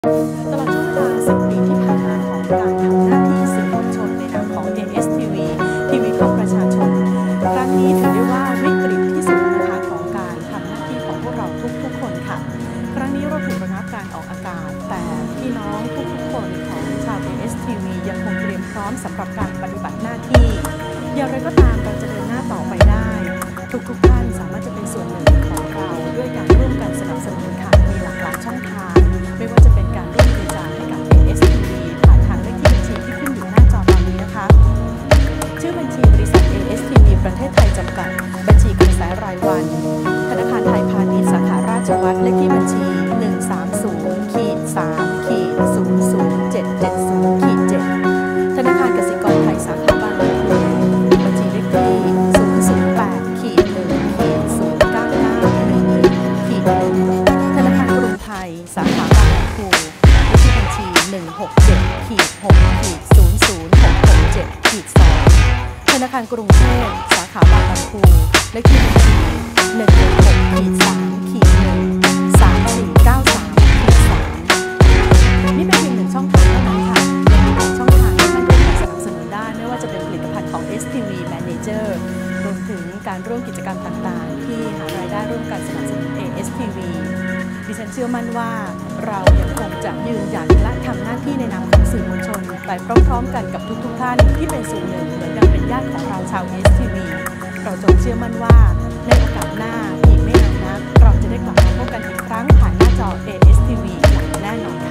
ตลอดช่วงเวลา10 ปีที่ผ่านมาของการทำหน้าที่สื่อมวลชนในนามของ ASTV ทีวีของประชาชนครั้งนี้ถือได้ว่าวิกฤตที่สุดนะคะของการทำหน้าที่ของพวกเราทุกคนค่ะครั้งนี้เราถูกระงับการออกอากาศแต่พี่น้องทุกคนของชาว ASTV ยังคงเตรียมพร้อมสำหรับการปฏิบัติหน้าที่อย่างไรก็ตามเราจะเดินหน้าต่อไปได้ทุกท่านสามารถจะเป็นส่วนหนึ่งของเราด้วยการร่วมกันสนับสนุนค่ะมีหลากหลายช่องทางไม่ว่าจะเป็นการร่วมบริจาคให้กับ ASTV ผ่านทางเลขที่บัญชีที่ขึ้นอยู่หน้าจอตอนนี้นะคะชื่อบัญชีบริษัท ASTV ประเทศไทยจำกัดบัญชีกระแสรายวันธนาคารไทยพาณิชย์สาขาราชวัฒน์เลขที่บัญชี 130-3-00770-7ธนาคารกสิกรไทยสาขาบางลำพูบัญชีเลขที่ 008-1-09911-1ธนาคารกรุงไทยสาขาบางลำพูเลขที่บัญชี 167-6-00667-2ธนาคารกรุงเทพสาขาบางลำพูเลขที่บัญชี 116-3-3493-3นี่เป็นเพียงหนึ่งช่องทางเท่านั้นค่ะยังมีหลายช่องทางที่ท่านร่วมกันสนับสนุนได้ไม่ว่าจะเป็นผลิตภัณฑ์ของ STV Manager รวมถึงการร่วมกิจกรรมต่างๆที่หารายได้ร่วมกันสนับสนุน ASTV ดิฉันเชื่อมั่นว่าเรายังคงจะยืนหยัดและทำหน้าที่ในนามของสื่อมวลชนไปพร้อมๆกันกับทุกท่านที่เป็นส่วนหนึ่งเหมือนดังเป็นญาติของเราชาว STV เราจงเชื่อมั่นว่าในโอกาสหน้าอีกไม่นานนักเราจะได้กลับมาพบกันอีกครั้งผ่านหน้าจอ ASTV อย่างแน่นอนค่ะ